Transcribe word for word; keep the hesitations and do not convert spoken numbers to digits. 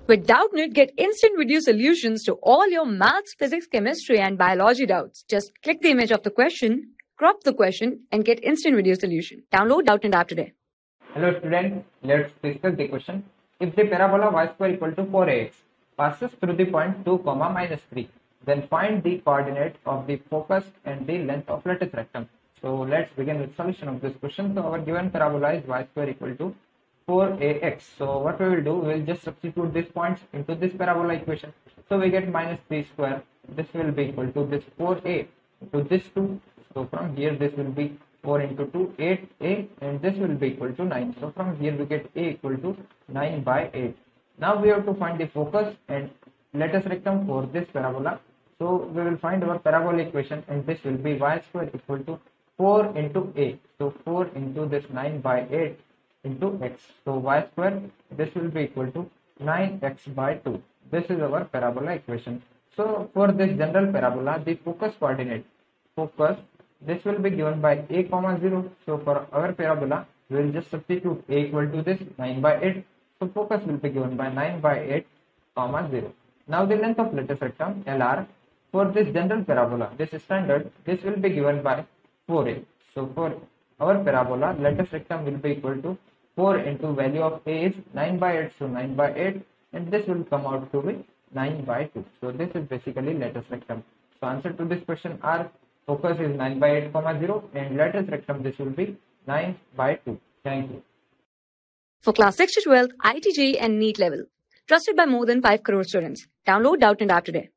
With Doubtnut, get instant video solutions to all your maths, physics, chemistry, and biology doubts. Just click the image of the question, crop the question, and get instant video solution. Download Doubtnut app today. Hello students, let's discuss the question. If the parabola y square equal to four a x passes through the point two comma minus three, then find the coordinate of the focus and the length of lattice rectum. So let's begin with solution of this question. So our given parabola is y square equal to four a x. So what we will do, we will just substitute these points into this parabola equation. So we get minus three square. This will be equal to this four a into this two. So from here this will be four into two, eight a, and this will be equal to nine. So from here we get a equal to nine by eight. Now we have to find the focus and lattice rectum for this parabola. So we will find our parabola equation, and this will be y square equal to four into a. So four into this nine by eight into x. So y square, this will be equal to nine x by two. This is our parabola equation. So for this general parabola, the focus coordinate, focus, this will be given by a comma zero. So for our parabola, we will just substitute a equal to this nine by eight. So focus will be given by nine by eight comma zero. Now the length of lattice rectum L R for this general parabola, this standard, this will be given by four a. So for our parabola, lattice rectum will be equal to four into value of a is nine by eight, so nine by eight, and this will come out to be nine by two. So this is basically lattice rectum. So answer to this question are focus is nine by eight comma zero, and lattice rectum this will be nine by two. Thank you. For class six to twelve, I I T J E E and NEET level. Trusted by more than five crore students. Download Doubtnut app today.